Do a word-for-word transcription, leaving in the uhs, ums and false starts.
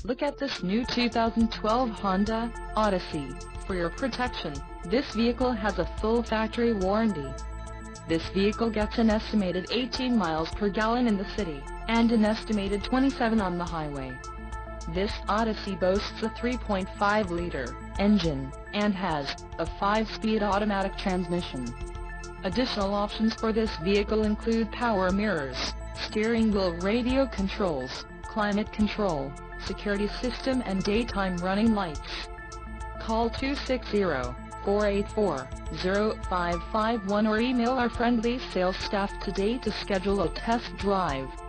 Look at this new two thousand twelve Honda Odyssey. For your protection, this vehicle has a full factory warranty. This vehicle gets an estimated eighteen miles per gallon in the city, and an estimated twenty-seven on the highway. This Odyssey boasts a three point five liter engine, and has a five speed automatic transmission. Additional options for this vehicle include power mirrors, steering wheel radio controls, climate control, security system and daytime running lights. Call two six zero, four eight four, zero five five one or email our friendly sales staff today to schedule a test drive.